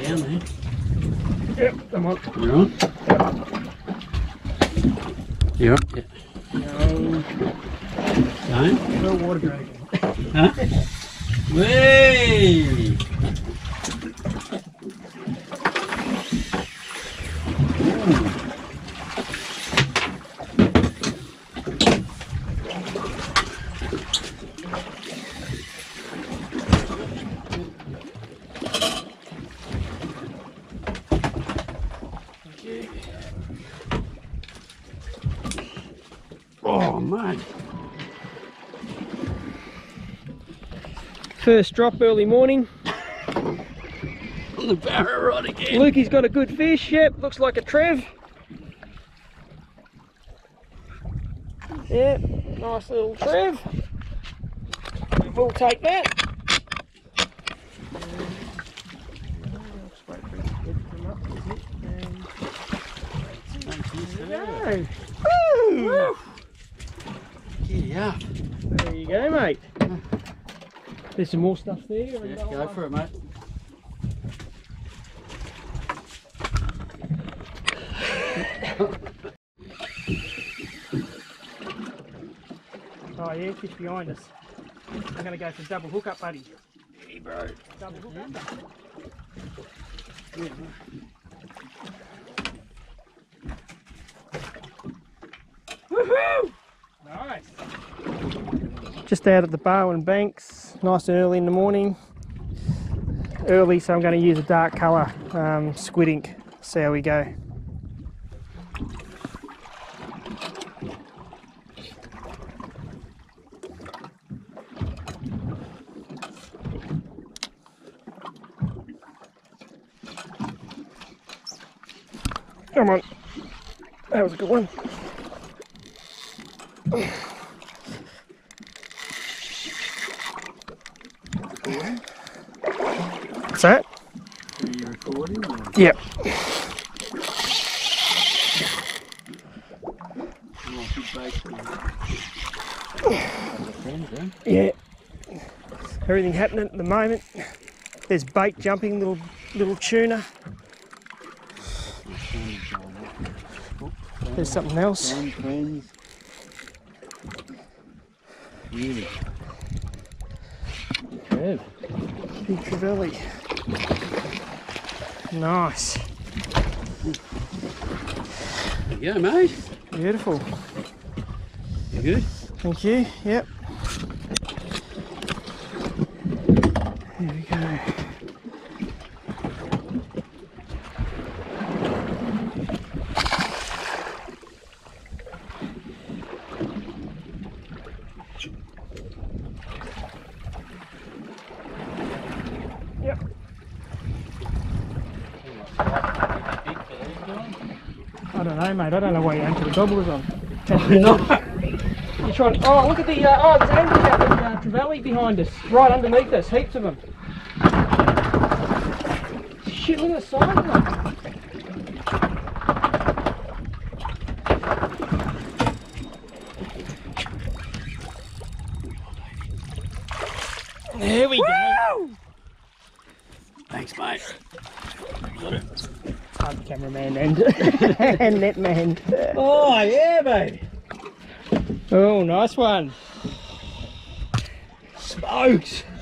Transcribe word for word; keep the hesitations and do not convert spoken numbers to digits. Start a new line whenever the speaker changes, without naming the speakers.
down there.
Yep, come on.
You're on? You're up? Yep.
No.
Don't?
No water dragon.
Huh? Whee! Oh, mate.
First drop early morning.
The barra rod again.
Lukey's got a good fish. Yep, looks like a Trev. Yep, nice little Trev. We'll take that. There we go. Woo!
Giddy up.
There you go, mate. There's some more stuff there.
Yeah, go for it, mate.
Oh yeah, fish behind us. I'm going to go for double hook up, buddy.
Hey, bro.
Double hook up.
Yeah.
Woohoo! Nice. Just out at the Barwon Banks, nice and early in the morning. Early, so I'm going to use a dark colour um, squid ink. See how we go. Come on. That was a good one. What's that?
Are you recording? Or?
Yep.
Oh, good bait.
Yeah. Everything happening at the moment. There's bait jumping, little little tuna. There's something else.
Really? Trev.
Big Trevally. Nice.
There you go, mate.
Beautiful.
You good?
Thank you. Yep. There we go. Yep. I don't know, mate. I don't know why you enter the gobblers on. You're trying. Oh, look at the. Uh, oh, there's anglers out the uh, Trevally behind us, right underneath us. Heaps of them. Shit! Look at the size of them. There we Woo! Go.
Thanks, mate.
I'm cameraman and and netman.
Oh yeah, baby.
Oh, nice one.
Smokes.